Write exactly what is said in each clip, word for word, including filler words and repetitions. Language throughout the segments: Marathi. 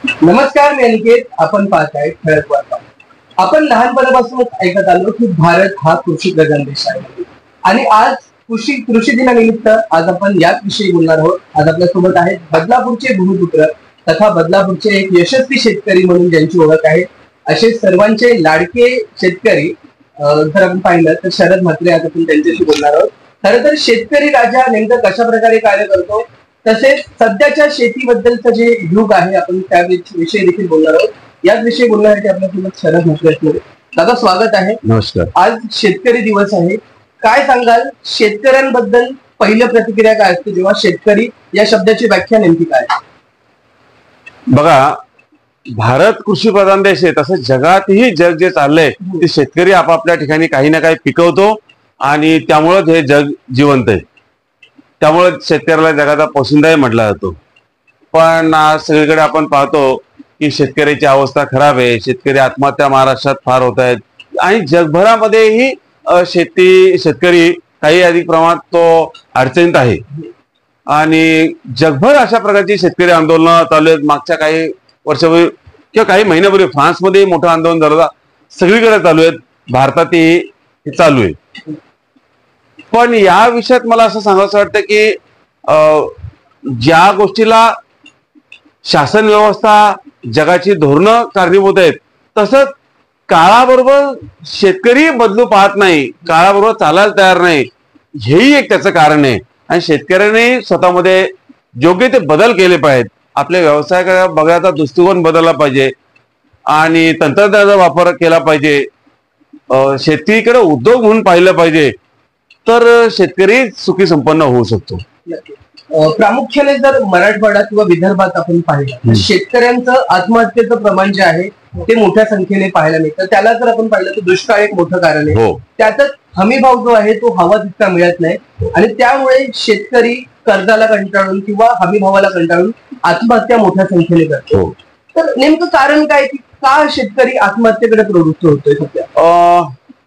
नमस्कार, मी अनिकेत. आपण पाहताय ठळक वार्ता. आपण लहानपणापासूनच ऐकत आलो की भारत हा कृषी प्रधान देश आहे आणि आज कृषी कृषी दिनानिमित्त आज आपण याच विषयी बोलणार आहोत. आज आपल्या सोबत आहेत बदलापूरचे भूमिपुत्र तथा बदलापूरचे एक यशस्वी शेतकरी म्हणून ज्यांची ओळख आहे असे सर्वांचे लाडके शेतकरी जर आपण पाहिलं तर शरद म्हात्रे. आज आपण त्यांच्याशी बोलणार आहोत. खरं तर शेतकरी राजा नेमकं कशा प्रकारे कार्य करतो, तसेच सध्याच्या शेतीबद्दलचं जे युग आहे आपण त्या विषयी देखील बोलणार आहोत. याच विषयी बोलण्यासाठी आपल्यासोबत शरद म्हात्रे असणार. दादा, स्वागत आहे. नमस्कार. आज शेतकरी दिवस आहे. काय सांगाल शेतकऱ्यांबद्दल? पहिलं प्रतिक्रिया काय असते जेव्हा शेतकरी या शब्दाची व्याख्या नेमकी काय? बघा, भारत कृषी प्रधान देश आहे, तसं जगातही जग जे चाललंय ते शेतकरी आपापल्या ठिकाणी काही ना काही पिकवतो आणि त्यामुळेच हे जग जिवंत आहे. त्यामुळे शेतकऱ्याला जगाचा पोशिंदाही म्हटला जातो. पण आज सगळीकडे आपण पाहतो की शेतकऱ्याची अवस्था खराब आहे. शेतकरी आत्महत्या महाराष्ट्रात फार होत आहेत आणि जगभरामध्येही शेती शेतकरी काही अधिक प्रमाणात तो अडचणीत आहे आणि जगभर अशा प्रकारची शेतकरी आंदोलनं चालू आहेत. मागच्या काही वर्षापूर्वी किंवा काही महिन्यापूर्वी फ्रान्समध्ये मोठं आंदोलन झालं, सगळीकडे चालू आहेत, भारतातही चालू आहे. पण या विषयात मला असं सांगायचं वाटतं की ज्या गोष्टीला शासन व्यवस्था, जगाची धोरणं कारणीभूत आहेत, तसंच काळाबरोबर शेतकरी बदलू पाहत नाही, काळाबरोबर चालायला तयार नाही, हेही एक त्याचं कारण आहे. आणि शेतकऱ्यांनी स्वतःमध्ये योग्य ते बदल केले पाहिजेत. आपल्या व्यवसायाकडे बघण्याचा दृष्टिकोन बदलला पाहिजे आणि तंत्रज्ञानाचा वापर केला पाहिजे. शेतीकडे उद्योग म्हणून पाहिलं पाहिजे, तर शेतकरी सुखी संपन्न होऊ शकतो. प्रामुख्याने जर मराठवाडा किंवा विदर्भात आपण पाहिलं, शेतकऱ्यांचं आत्महत्येचं प्रमाण जे आहे ते मोठ्या संख्येने पाहायला मिळतं. त्याला जर आपण पाहिलं तर दुष्काळ एक मोठं कारण आहे. हो. त्यातच हमी भाव जो आहे तो हवा तितका मिळत नाही आणि त्यामुळे शेतकरी कर्जाला कंटाळून किंवा हमी भावाला कंटाळून आत्महत्या मोठ्या संख्येने करतो. तर नेमकं कारण काय की का शेतकरी आत्महत्येकडे प्रवृत्त होतोय सध्या?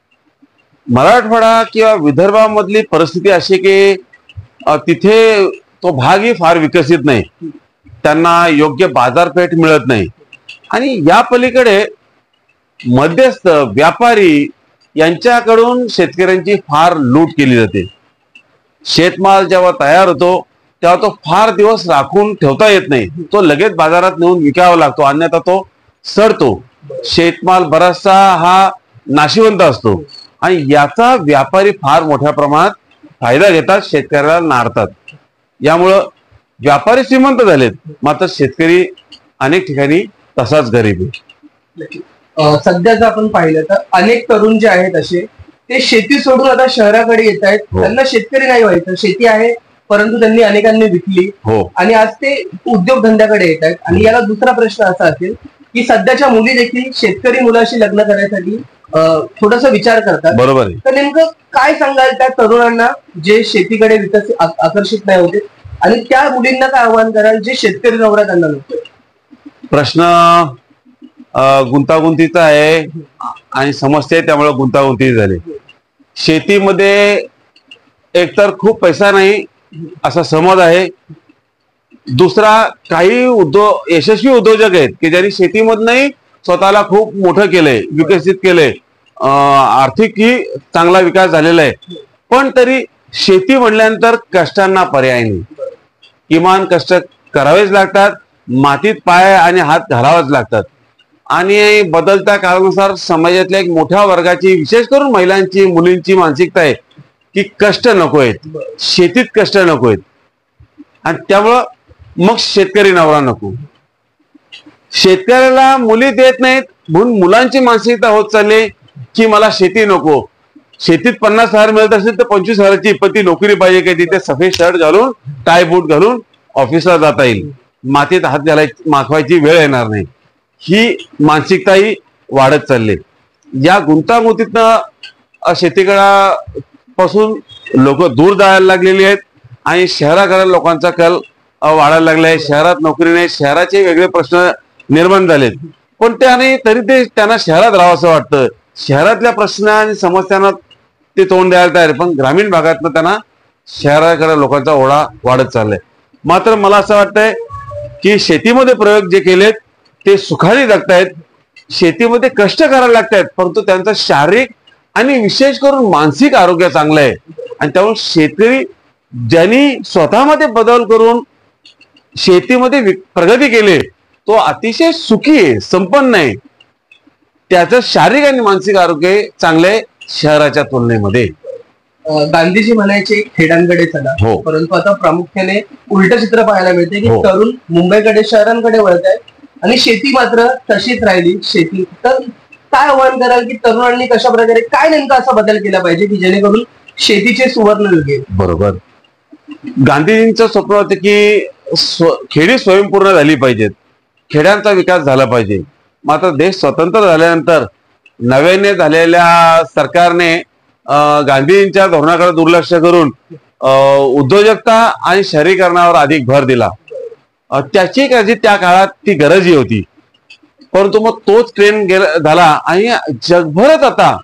मराठवाडा किंवा विदर्भामधली परिस्थिती अशी की तिथे तो भागही फार विकसित नाही, त्यांना योग्य बाजारपेठ मिळत नाही आणि या पलीकडे मध्यस्थ व्यापारी यांच्याकडून शेतकऱ्यांची फार लूट केली जाते. शेतमाल जेव्हा तयार होतो तेव्हा तो फार दिवस राखून ठेवता येत नाही, तो लगेच बाजारात नेऊन विकावा लागतो, अन्यथा तो सडतो. शेतमाल बराचसा हा नाशिवंत असतो आणि याचा व्यापारी फार मोठ्या प्रमाणात फायदा घेतात, शेतकऱ्याला नारतात. यामुळं व्यापारी श्रीमंत झालेत, मात्र शेतकरी अनेक ठिकाणी तसाच गरीब आहे. सध्या जर आपण पाहिलं तर अनेक तरुण जे आहेत असे ते शेती सोडून आता शहराकडे येत आहेत. त्यांना शेतकरी नाही व्हायचं, शेती आहे परंतु त्यांनी अनेकांनी विकली आणि आज ते उद्योगधंद्याकडे येत आहेत. आणि याला दुसरा प्रश्न असा असेल की सध्याच्या मुली देखील शेतकरी मुलाशी लग्न करण्यासाठी थोडासा विचार करतात. बरोबर आहे. तर नेमकं काय सांगाल त्या तरुणांना जे शेतीकडे विकसित आकर्षित नाही होते आणि त्या मुलींना काय आव्हान कराल जे शेतकरी नवरा त्यांना नको? प्रश्न गुंतागुंतीचा आहे आणि समस्या आहे, त्यामुळे गुंतागुंती झाली. शेतीमध्ये एकतर खूप पैसा नाही असा समज आहे, दुसरा काही उद्योग यशस्वी उद्योजक आहेत की ज्यांनी शेतीमधनंही स्वतःला खूप मोठं केलंय, विकसित केलंय, आर्थिकही चांगला विकास झालेला आहे. पण तरी शेती म्हणल्यानंतर कष्टांना पर्याय नाही, किमान कष्ट करावेच लागतात, मातीत पाय आणि हात घालावेच लागतात. आणि बदलत्या काळानुसार समाजातल्या एक मोठ्या वर्गाची, विशेष करून महिलांची, मुलींची मानसिकता आहे की कष्ट नको आहेत, शेतीत कष्ट नको आहेत आणि त्यामुळं मग शेतकरी नवरा नको. शेतकऱ्याला मुली देत नाहीत म्हणून मुलांची मानसिकता होत चालली की मला शेती नको. शेतीत पन्नास हजार मिळत असेल तर पंचवीस हजाराची इपत्ती नोकरी पाहिजे की तिथे सफेद शर्ट घालून, टाय बूट घालून ऑफिसला जाता येईल, मातीत हात घालायची माखवायची वेळ येणार नाही. ही मानसिकताही वाढत चालली. या गुंतागुंतीतनं शेतीकडे पासून लोक दूर जायला लागलेली आहेत आणि शहराकडे लोकांचा कल वाढायला लागलाय. शहरात नोकरी नाही, शहराचे वेगळे प्रश्न निर्माण झालेत, पण त्याने तरी ते त्यांना शहरात राहावं असं वाटतं. शहरातल्या प्रश्न आणि समस्यांना ते तोंड द्यायला तयार, पण ग्रामीण भागातनं त्यांना शहराकडे लोकांचा ओढा वाढत चाललाय. मात्र मला असं वाटतंय की शेतीमध्ये प्रयोग जे केलेत ते सुखाने जगतायत, शेतीमध्ये कष्ट करायला लागतायत, परंतु त्यांचं शारीरिक आणि विशेष करून मानसिक आरोग्य चांगलं आहे. आणि त्यामुळे शेतकरी ज्यांनी स्वतःमध्ये बदल करून शेतीमध्ये प्रगती केली तो अतिशय सुखी आहे, संपन्न आहे. त्याचं शारीरिक आणि मानसिक आरोग्य चांगलं आहे शहराच्या तुलनेमध्ये. गांधीजी म्हणायचे खेड्यांकडे चला, हो. परंतु आता प्रामुख्याने उलट चित्र पाहायला मिळते की हो. तरुण मुंबईकडे शहरांकडे वळत आहेत आणि शेती मात्र तशीच राहिली. शेती तर काय आव्हान कराल की तरुणांनी कशा प्रकारे काय नेमका असा बदल केला पाहिजे की जेणेकरून शेतीचे सुवर्ण युग येईल? बरोबर. गांधीजींचं स्वप्न होतं की स्व खेडी स्वयंपूर्ण झाली पाहिजेत, खेड्यांचा विकास झाला पाहिजे. मात्र देश स्वतंत्र झाल्यानंतर नव्याने झालेल्या सरकारने गांधीजींच्या धोरणाकडे दुर्लक्ष करून उद्योजकता आणि शहरीकरणावर अधिक भर दिला. त्याची काळजी त्या काळात ती गरजही होती, परंतु मग तोच ट्रेंड गेला झाला आणि जगभरात आता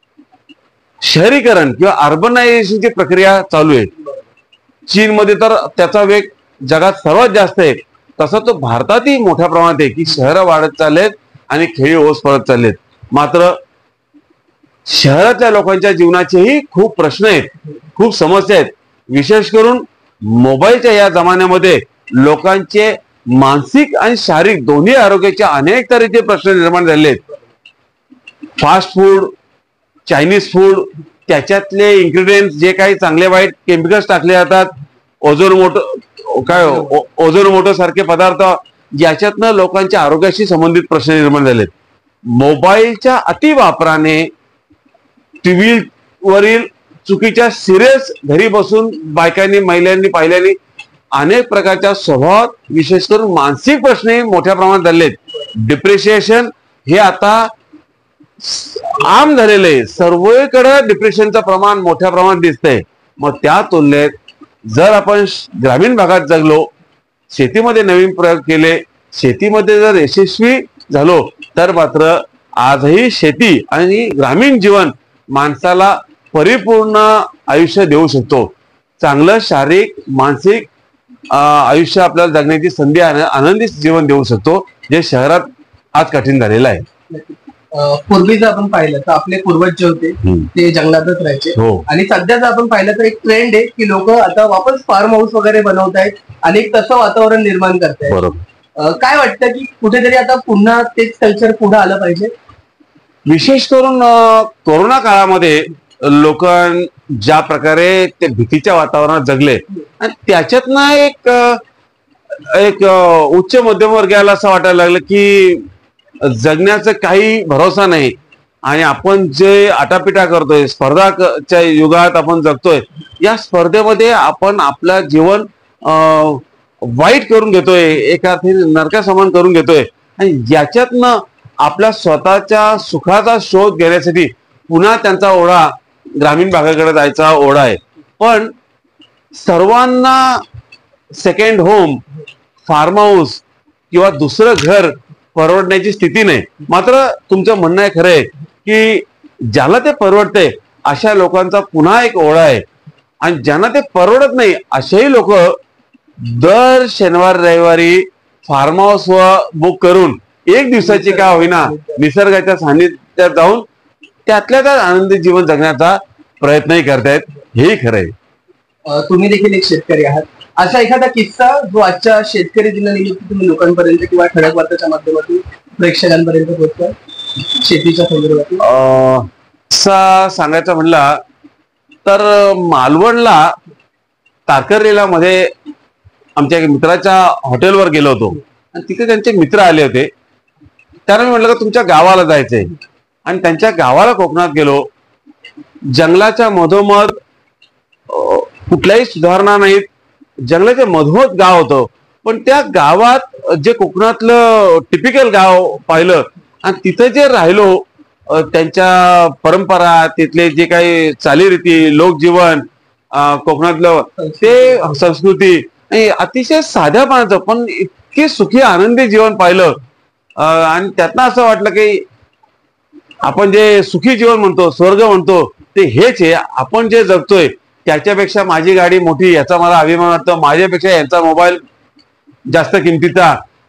शहरीकरण किंवा अर्बनायझेशनची प्रक्रिया चालू आहे. चीनमध्ये तर त्याचा वेग जगात सर्वात जास्त आहे, तसा तो भारतातही मोठ्या प्रमाणात आहे की शहरं वाढत चाललेत आणि खेडी ओस पडत चाललेत. मात्र शहरातल्या लोकांच्या जीवनाचेही खूप प्रश्न आहेत, खूप समस्या आहेत. विशेष करून मोबाईलच्या या जमान्यामध्ये लोकांचे मानसिक आणि शारीरिक दोन्ही आरोग्याचे अनेक तऱ्हेचे प्रश्न निर्माण झाले आहेत. फास्ट फूड, चायनीज फूड, त्याच्यातले इन्ग्रेडियंट्स जे काही चांगले वाईट केमिकल्स टाकले जातात, ओझोन मोटो काय ओझोन मोटो सारखे पदार्थ, याच्यातनं लोकांच्या आरोग्याशी संबंधित प्रश्न निर्माण झालेत. मोबाईलच्या अतिवापराने टीव्ही वरील चुकीच्या सिरियल्स घरी बसून बायकांनी महिलांनी पाहिल्याने अनेक प्रकारच्या स्वभावात विशेष करून मानसिक प्रश्न मोठ्या प्रमाणात झालेत. डिप्रेशन हे आता आम झालेलं आहे, सर्वकडे डिप्रेशनचं प्रमाण मोठ्या प्रमाणात दिसतंय. मग त्या तुलनेत जर आपण ग्रामीण भागात जगलो, शेतीमध्ये नवीन प्रयोग केले, शेतीमध्ये जर यशस्वी झालो, तर मात्र आजही शेती आणि ग्रामीण जीवन माणसाला परिपूर्ण आयुष्य देऊ शकतो. चांगलं शारीरिक मानसिक आयुष्य आपल्याला जगण्याची संधी, आनंदी जीवन देऊ शकतो, जे शहरात आज कठीण झालेलं आहे. पूर्वी जर आपण पाहिलं तर आपले पूर्वज जे होते ते जंगलातच राहायचे, आणि सध्या जर आपण पाहिलं तर एक ट्रेंड आहे की लोक आता वापस फार्म हाऊस वगैरे बनवतायत आणि एक तसं वातावरण निर्माण करतायत. बरोबर. काय वाटतं की कुठेतरी आता पुन्हा तेच कल्चर पुढे आलं पाहिजे? विशेष करून कोरोना काळामध्ये लोक ज्या प्रकारे ते भीतीच्या वातावरणात जगले आणि त्याच्यातनं एक एक उच्च मध्यमवर्गीयाला असं वाटायला लागलं की जगण्याचा काही भरोसा नाही आणि आपण जे आटापिटा करतोय, स्पर्धाच्या युगात आपण जगतोय, या स्पर्धेमध्ये आपण आपलं जीवन वाईट करून घेतोय, एका नरका समान करून घेतोय. आणि याच्यातनं आपल्या स्वतःच्या सुखाचा शोध घेण्यासाठी पुन्हा त्यांचा ओढा ग्रामीण भागाकडे जायचा ओढा आहे. पण सर्वांना सेकंड होम, फार्म हाऊस किंवा दुसरं घर परवडण्याची स्थिती नाही. मात्र तुमचं म्हणणं आहे खरं आहे की ज्याला ते परवडते अशा लोकांचा पुन्हा एक ओढा आहे, आणि ज्यांना ते परवडत नाही असेही लोक दर शनिवार रविवारी फार्म हाऊस बुक करून एक दिवसाची का होईना निसर्गाच्या सानिध्यात जाऊन त्यातल्या त्यात आनंदी जीवन जगण्याचा प्रयत्नही करतायत. हेही खरं आहे. तुम्ही देखील एक शेतकरी आहात, असा एखादा किस्सा जो आजच्या शेतकरी दिनानिमित्त तुम्ही लोकांपर्यंत किंवा ठळक वार्ताच्या माध्यमातून प्रेक्षकांपर्यंत पोहोचता शेतीच्या संदर्भात? असा सांगायचं म्हणला तर मालवणला तारकर्लीला मध्ये आमच्या मित्राच्या हॉटेलवर गेलो होतो आणि तिथे त्यांचे मित्र आले होते. त्यांना मी म्हटलं का तुमच्या गावाला जायचंय, आणि त्यांच्या गावाला कोकणात गेलो. जंगलाच्या मधोमध कुठल्याही सुधारणा नाहीत, जंगलाच्या मधोमध गाव होतं, पण त्या गावात जे कोकणातलं टिपिकल गाव पाहिलं आणि तिथे जे राहिलो, त्यांच्या परंपरा, तिथले जे काही चालीरीती, लोकजीवन, कोकणातलं ते संस्कृती आणि अतिशय साध्या पाण्याचं पण इतके सुखी आनंदी जीवन पाहिलं. आणि त्यातनं असं वाटलं की आपण जे सुखी जीवन म्हणतो, स्वर्ग म्हणतो, ते हेच आहे. आपण जे जगतोय त्याच्यापेक्षा माझी गाडी मोठी याचा मला अभिमान वाटतो, माझ्यापेक्षा यांचा मोबाईल जास्त किमतीचा,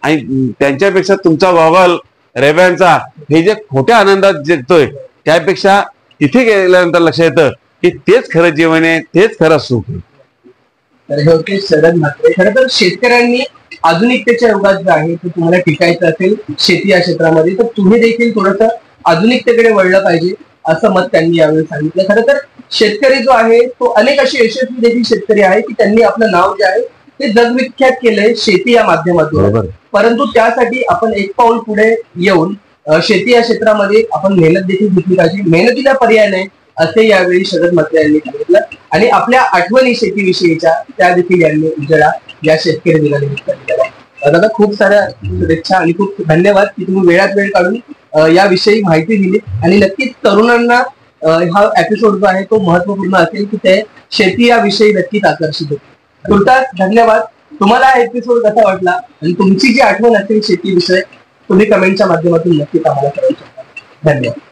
आणि त्यांच्यापेक्षा तुमचा गॉगल रेब्यांचा हे जे खोट्या आनंदात जगतोय त्यापेक्षा तिथे गेल्यानंतर लक्षात येतं की तेच खरं जीवन आहे, तेच खरं सुख आहे. तर हे होते शरद म्हात्रे. खरं तर शेतकऱ्यांनी आधुनिकतेच्या युगात जे आहे ते तुम्हाला टिकायचं असेल शेती या क्षेत्रामध्ये तर तुम्ही देखील थोडंसं आधुनिकतेकडे वळलं पाहिजे असं मत त्यांनी यावेळी सांगितलं. खरं तर शेतकरी जो आहे तो अनेक असे यशस्वी देखील शेतकरी आहे की त्यांनी आपलं नाव जे आहे ते जगविख्यात केलंय शेती या माध्यमातून. परंतु त्यासाठी आपण एक पाऊल पुढे येऊन शेती या क्षेत्रामध्ये आपण मेहनत देखील घेतली पाहिजे. मेहनतीला पर्याय नाही असे यावेळी शरद म्हात्रे यांनी सांगितलं आणि आपल्या आठवणी शेतीविषयीच्या त्या देखील यांनी उजळा या शेतकरी दिनानिमित्त केला. दादा खूप साऱ्या शुभेच्छा आणि खूप धन्यवाद की तुम्ही वेळात वेळ काढून याविषयी माहिती दिली आणि नक्कीच तरुणांना हा एपिसोड जो आहे तो महत्वपूर्ण असेल की ते शेती या विषयी नक्कीच आकर्षित होते. तुर्तास धन्यवाद. तुम्हाला हा एपिसोड कसा वाटला आणि तुमची जी आठवण असेल शेतीविषयी तुम्ही कमेंटच्या माध्यमातून नक्कीच आम्हाला कळवू शकता. धन्यवाद.